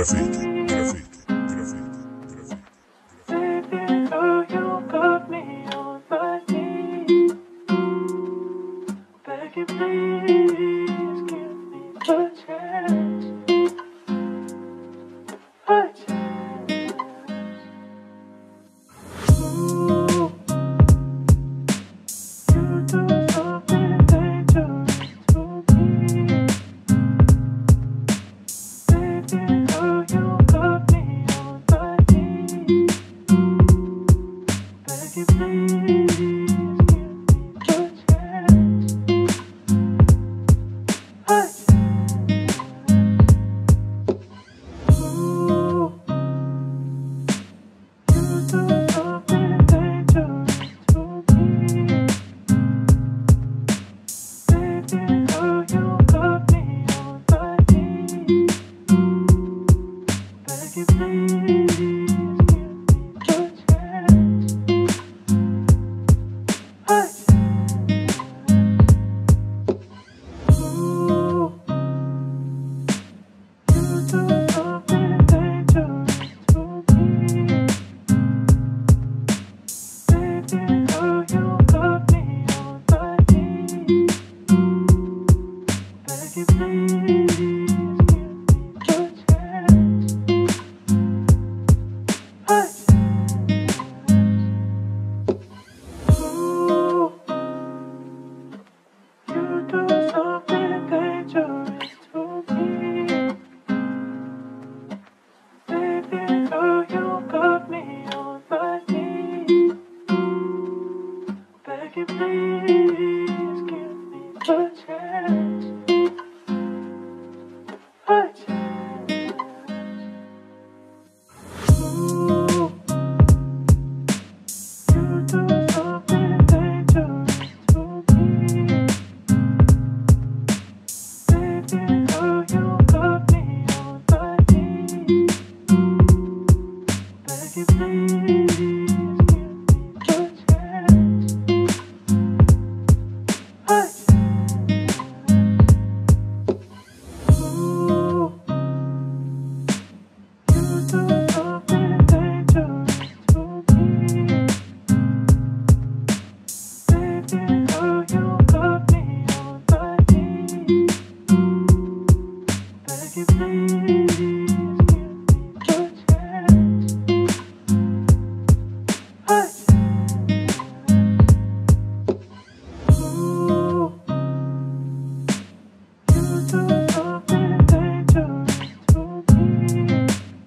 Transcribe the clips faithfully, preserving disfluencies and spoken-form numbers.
Graffiti, graffiti, graffiti, graffiti. Baby girl, you got me on my knees. Begging, please give me a chance. A chance. Ooh, you do something dangerous to me. Baby girl, you got me on my knees. Begging, please give me a chance. A chance. Ooh, you do something dangerous to me. Baby girl, you got me on my knees. Begging, please give me a chance. A chance. Ooh, you do something dangerous to me. Baby girl, you got me on my knees. Begging, please give me a chance. A chance. Ooh, you do something dangerous to me. Baby girl, you got me on my knees. Begging, please give me a chance. A chance. Ooh, you do something dangerous to me. Baby girl, you got me on my knees. Begging, please give me a chance. A chance. Ooh, you do something dangerous to me. Baby girl, you got me on my knees. Begging, please give me a chance. A chance. Ooh, you do something dangerous to me.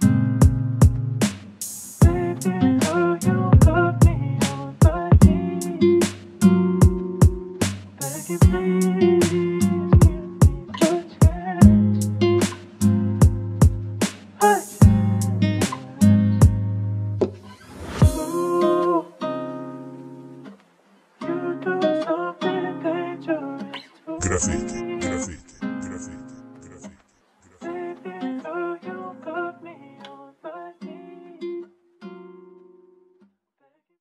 Baby girl, you got me on my knees. Begging, please give me a chance. A chance. Ooh, you do something dangerous to me. Graffiti.